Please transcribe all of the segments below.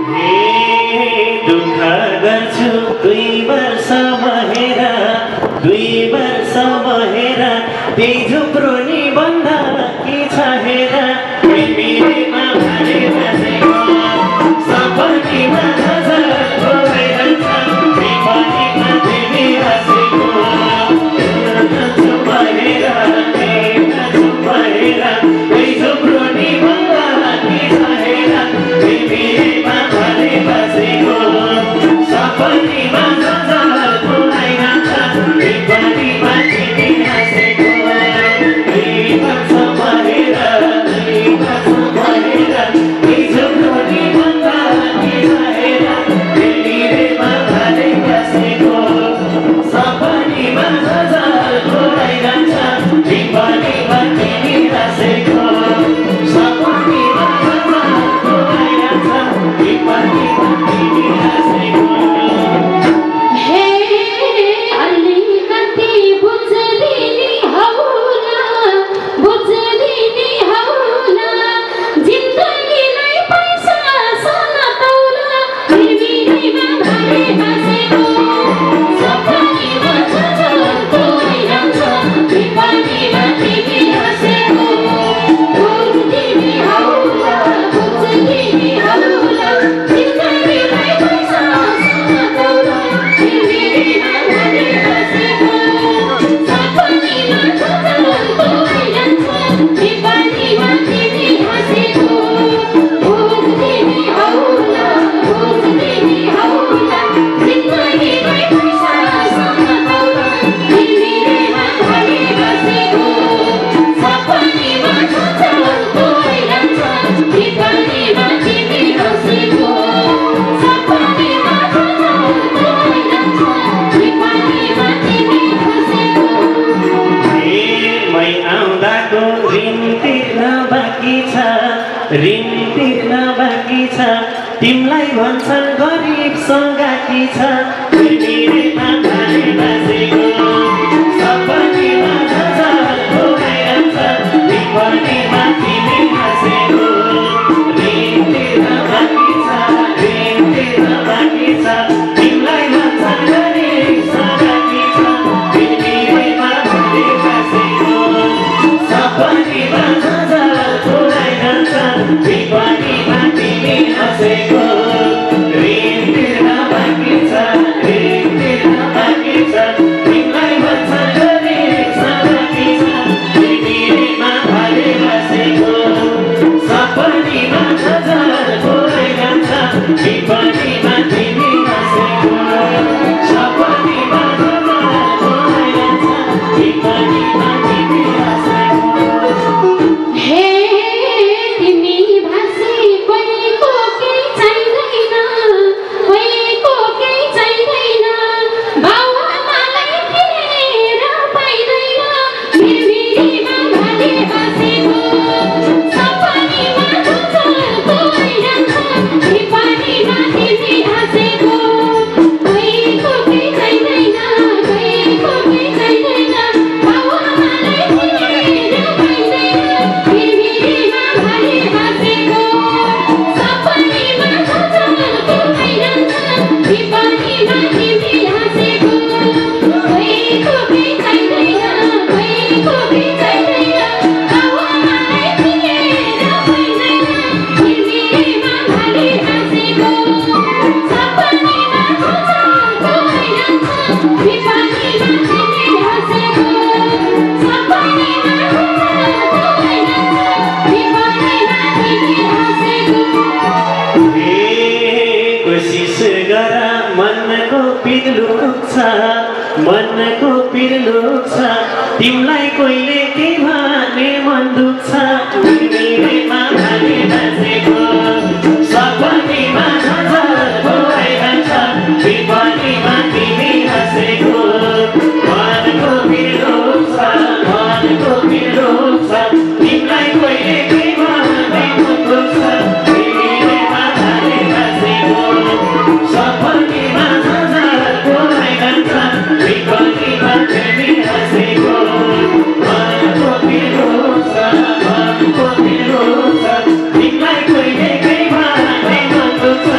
दुःख गर्छु 2 वर्ष भएर 2 वर्ष भएर त्यही झुप्रो नि भन्दा के छ हेर प्रेमीमा भाले बसेको सपनीमा झझको भइरहन्छ विपनीमा तिमी हाँसेको भएर त्यही झुप्रो नि भन्दा के छ हेर प्रेमीमा भाले बसेको सपनीमा झझको भइरहन्छ विपनीमा तिमी हाँसेको ऋण तिर्न बाँकी छ तिमलाई भन्छन् गरिब सङ्गाती छ प्रेमीमा भाले बसेको सपनीमा झझको भइरहन्छ विपनीमा तिमी हाँसेको ऋण तिर्न बाँकी छ तिमलाई भन्छन् गरिब सङ्गाती छ प्रेमीमा भाले बसेको सपनीमा झझको भइरहन्छ विपनीमा तिमी हाँसेको ऋण तिर्न बाँकी छ तिमीलाई भन्छन् गरिब सङ्गाती छ प्रेमीमा भाले बसेको सपनीमा झझको भइरहन्छ विपनीमा तिमी हाँसेको सपनीमा झझको भइरहन्छ विपनीमा तिमी हाँसेको मनको पिरलुक छ तिमलाई कोहीले के भने मन दुख्छ तिमीमा भाले बसेको सपनीमा झझको भइरहन्छ विपनीमा तिमी हाँसेको मनको पिरलुक छ तिमलाई कोहीले के भने मन दुख्छ तिमीमा भाले बसेको सपनीमा झझको भइरहन्छ विपनीमा तिमी हाँसेको मनको पिरलुक छ तिमीलाई कोहीले के भने मन दुख्छ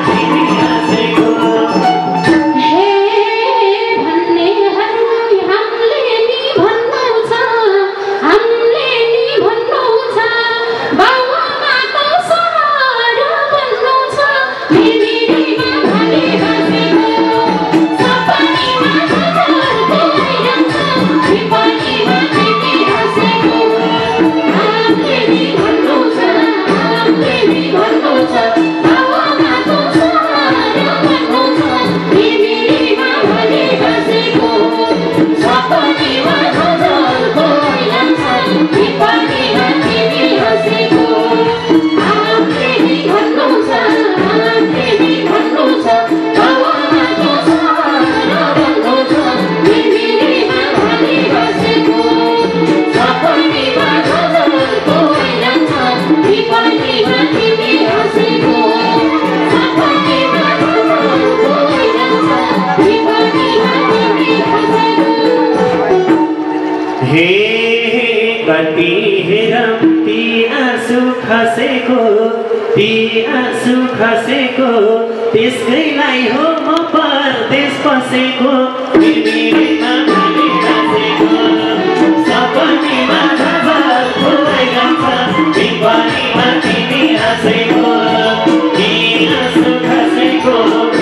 खसेको त्यसकैलाई हो म परदेश बसेको तिमीमा खाली बसेको सपनीमा झझर भइरहन्छ बिपनीमा तिमी हाँसेको आँसु खसेको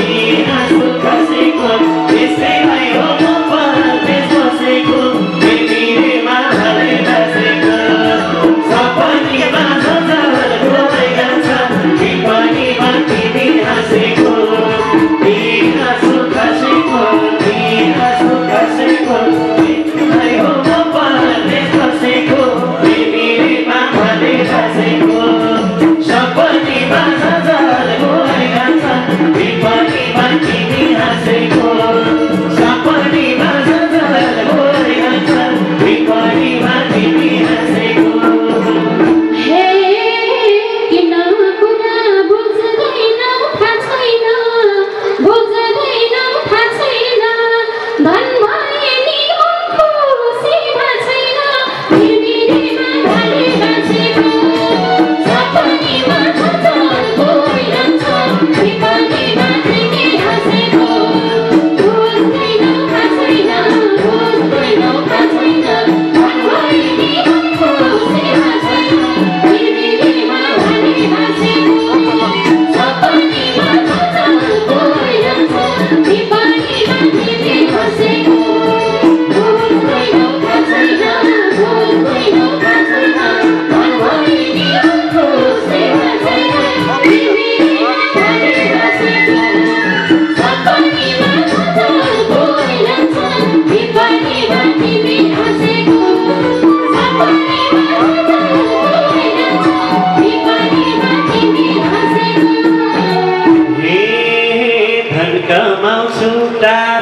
त्यसकैलाई हो म परदेश बसेको तिमीमा खाली बसेको सपनीमा झझर भइरहन्छ बिपनीमा तिमी हाँसेको आँसु खसेको तिमीलाई हो म परदेश बसेको तिमीमा खाली बसेको सपनीमा झझर भइरहन्छ बिपनीमा तिमी हाँसेको सपनीमा झझर भइरहन्छ बिपनीमा तिमी हाँसेको कमाउँछु